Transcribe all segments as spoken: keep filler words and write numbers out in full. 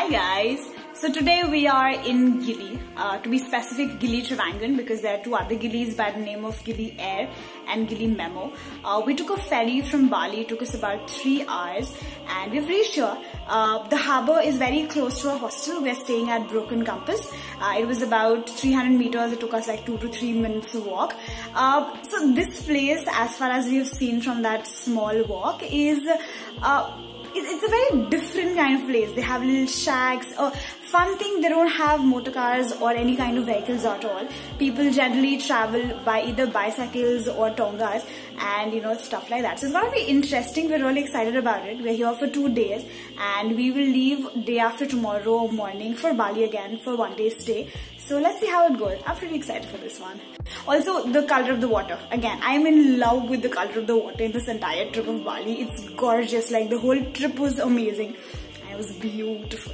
Hi guys! So today we are in Gili, uh, to be specific Gili Trawangan, because there are two other Gilis by the name of Gili Air and Gili Memo. Uh, we took a ferry from Bali, it took us about three hours and we've reached here. Uh, the harbour is very close to our hostel. We're staying at Broken Compass. Uh, it was about three hundred meters, it took us like two to three minutes to walk. Uh, so this place, as far as we've seen from that small walk, is uh, it's a very different kind of place. They have little shacks. Uh, fun thing, they don't have motor cars or any kind of vehicles at all. People generally travel by either bicycles or tongas and you know, stuff like that. So it's gonna be interesting. We're really excited about it. We're here for two days and we will leave day after tomorrow morning for Bali again for one day stay. So let's see how it goes. I'm pretty excited for this one. Also, the color of the water. Again, I'm in love with the color of the water in this entire trip of Bali. It's gorgeous. Like, the whole trip was amazing. It was beautiful.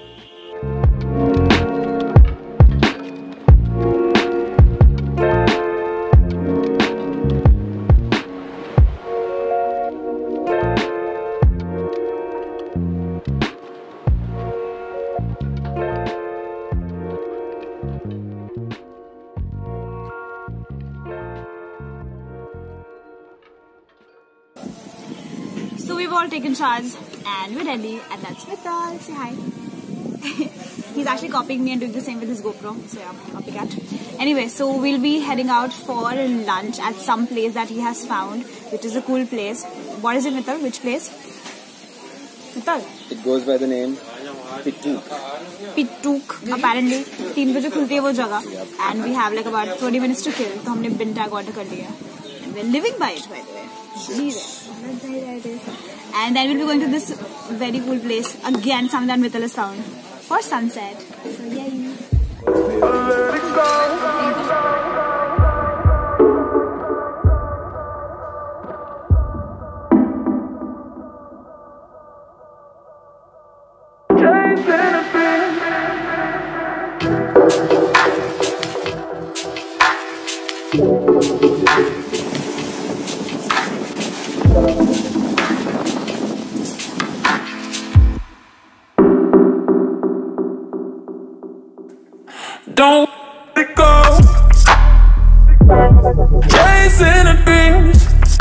So we've all taken charge and we're ready, and that's Mital. Say hi. He's actually copying me and doing the same with his GoPro. So yeah, copycat. Anyway, so we'll be heading out for lunch at some place that he has found, which is a cool place. What is it, Mital? Which place? Mital? It goes by the name Pituk. Pituk, apparently. तीन बजे खुलती है वो जगह. And we have like about twenty minutes to kill. So हमने bin tag order कर लिया. And we're living by it, by the way. Yes. And then we'll be going to this very cool place again, something that Mital has found for sunset. So yay! Don't let it go. Chasing a dream.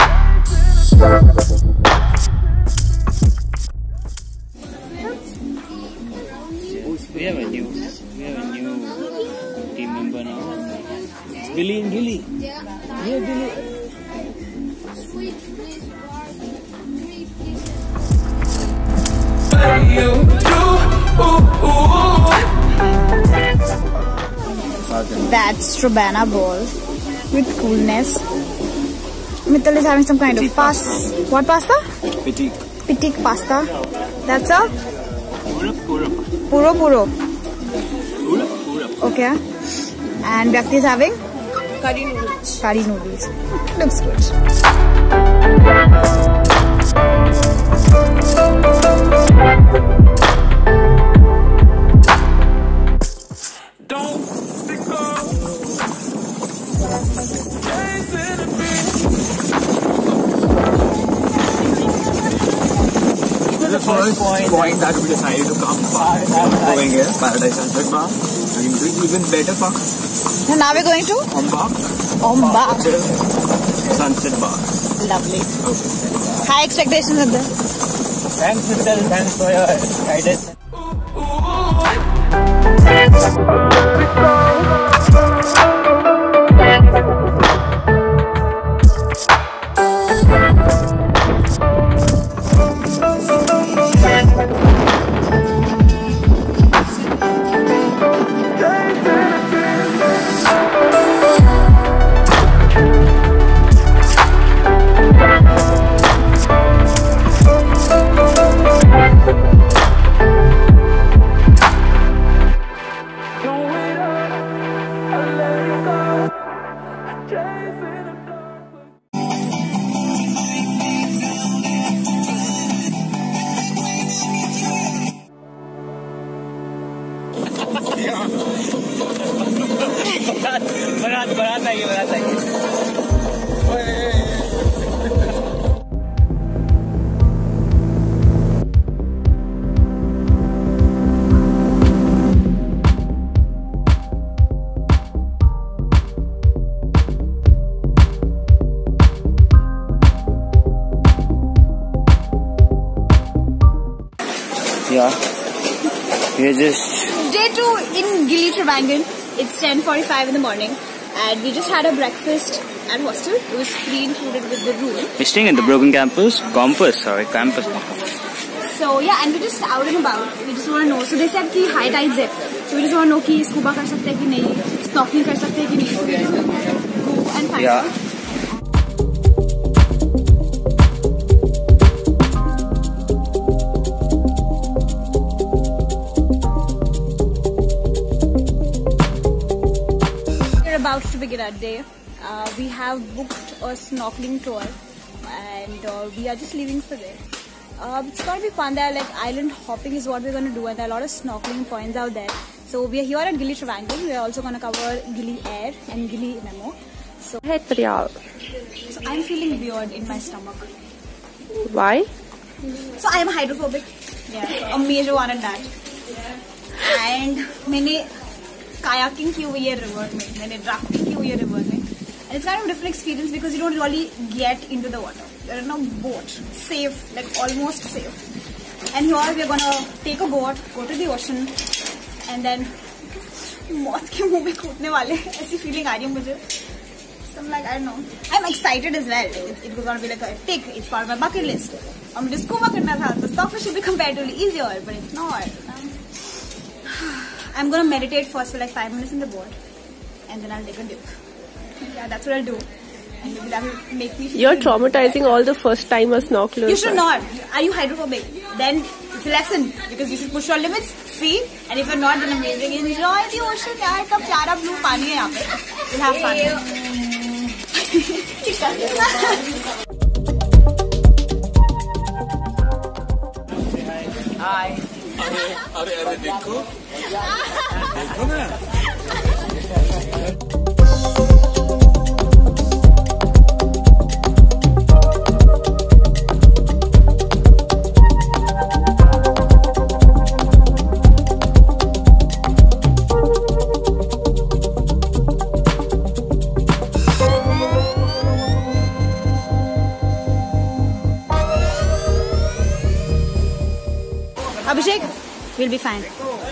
We have a new, we have a new team member now. It's Billy and Gili. Yeah, Billy. You do, ooh, ooh. That's Strabana ball with coolness. Mital is having some kind of pasta. What pasta? Pitik. Pitik pasta. That's a? Pura pura. Puro puro. Pura pura. Okay. And Vyakti is having? Curry noodles. Curry noodles. Looks good. The first point, point that we decided to come back going here, Paradise Sunset Bar. We're doing even better park. So now we're going to? Ombak. Ombak. Sunset Bar. Lovely. Okay. High expectations of this. Thanks, Mital. Thanks for your guidance. बारात बारात आई बारात आई Yeah. We're just... Day two in Gili Trawangan. It's ten forty-five in the morning. And we just had a breakfast at Hostel. It was free included with the room. We're staying in the broken campus. Campus, sorry. Campus. So yeah, and we're just out and about. We just want to know. So they said कि high tides है. So we just want to know कि scuba कर सकते हैं कि नहीं, snorkeling कर सकते हैं कि नहीं. So we just go and find Yeah. out. About to begin our day. Uh, we have booked a snorkeling tour and uh, we are just leaving for there. Uh, it's going to be fun. There, like island hopping is what we're going to do, and there are a lot of snorkeling points out there. So we are here at Gili Trawangan. We are also going to cover Gili Air and Gili Memo. So, Hey, Priyal. so I'm feeling weird in my stomach. Why? So I am hydrophobic. Yeah, a major one at that. And मैंने kayaking की हुई है river में, मैंने drafting की हुई है river में. And it's kind of a different experience because you don't really get into the water. You're in a boat, safe, like almost safe. And here we are gonna take a boat, go to the ocean, and then मौत के मुंह में कूदने वाले ऐसी feeling आ रही है मुझे. So I'm like, I don't know. I'm excited as well. It, it was gonna be like a tick. It's part of my bucket list. और मुझे scuba करना था, तो snorkeling should be comparatively easier, but it's not. I'm gonna meditate first for like five minutes in the boat, and then I'll take a dip. Yeah, that's what I'll do. And maybe that will make me feel You're good. traumatizing all the first timer snorkelers. You should not. Are you hydrophobic? Then it's a lesson because you should push your limits. See, and if you're not, then amazing. Enjoy the ocean. यार इतना प्यारा blue पानी है यहाँ पे. We'll have fun. Hi. अरे अरे देखो देखो ना Abhishek, we'll be fine.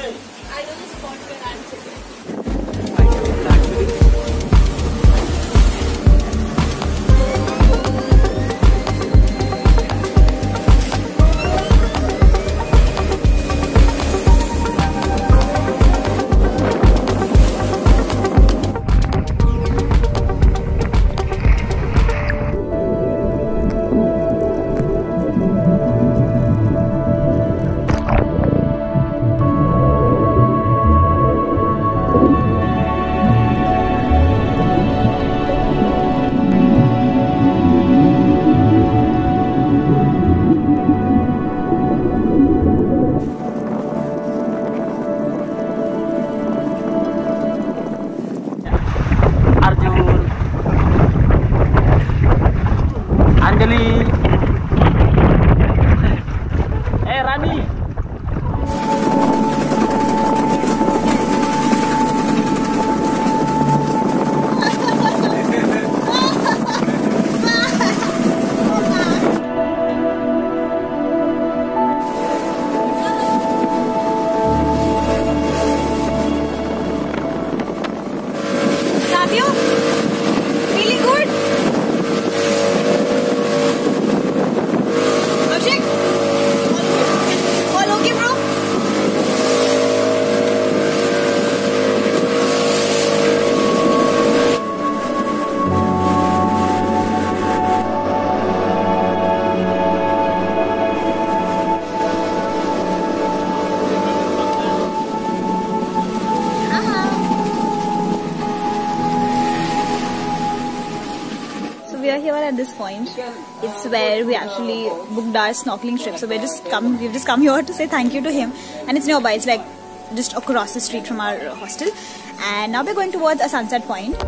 At this point, it's where we actually booked our snorkeling trip. So we're just come, we've just come here to say thank you to him, and it's nearby. It's like just across the street from our hostel. And now we're going towards a sunset point.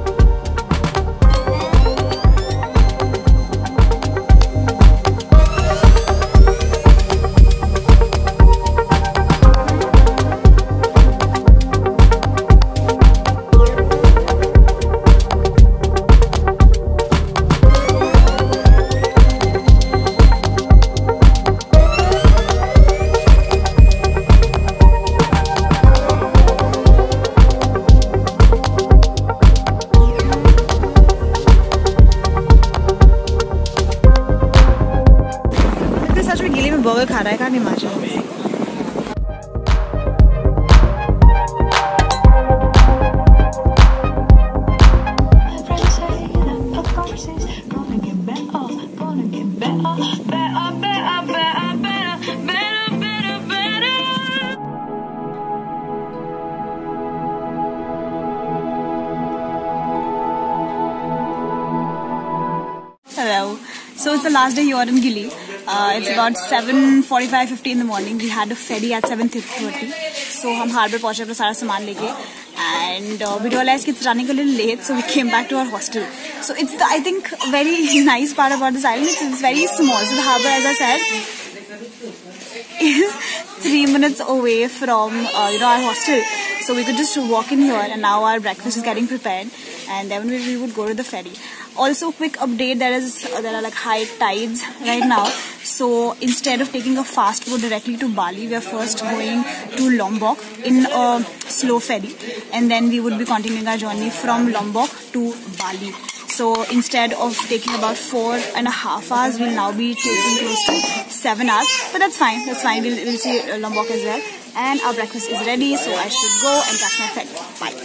the last day here in Gili. Uh, it's about seven forty-five, fifty in the morning. We had a ferry at seven thirty. So हम harbour पहुंचे अपना सारा सामान लेके, and uh, we realized it's running a little late, so we came back to our hostel. So it's the, I think, very nice part about this island. It's, it's very small. So the harbour, as I said, is three minutes away from uh, you know, our hostel. So we could just walk in here, and now our breakfast is getting prepared, and then we, we would go to the ferry. Also, quick update: there is uh, there are like high tides right now. So instead of taking a fast boat directly to Bali, we are first going to Lombok in a slow ferry, and then we would be continuing our journey from Lombok to Bali. So instead of taking about four and a half hours, we'll now be taking close to seven hours. But that's fine. That's fine. We'll, we'll see Lombok as well. And our breakfast is ready, so I should go and catch my ferry. Bye.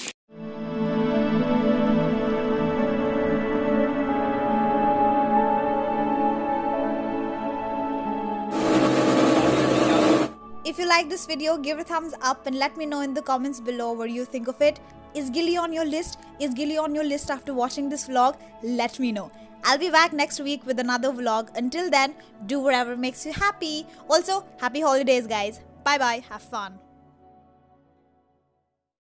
If you like this video, give it a thumbs up and let me know in the comments below what you think of it. Is Gili on your list? Is Gili on your list after watching this vlog? Let me know. I'll be back next week with another vlog. Until then, do whatever makes you happy. Also, happy holidays, guys. Bye bye. Have fun.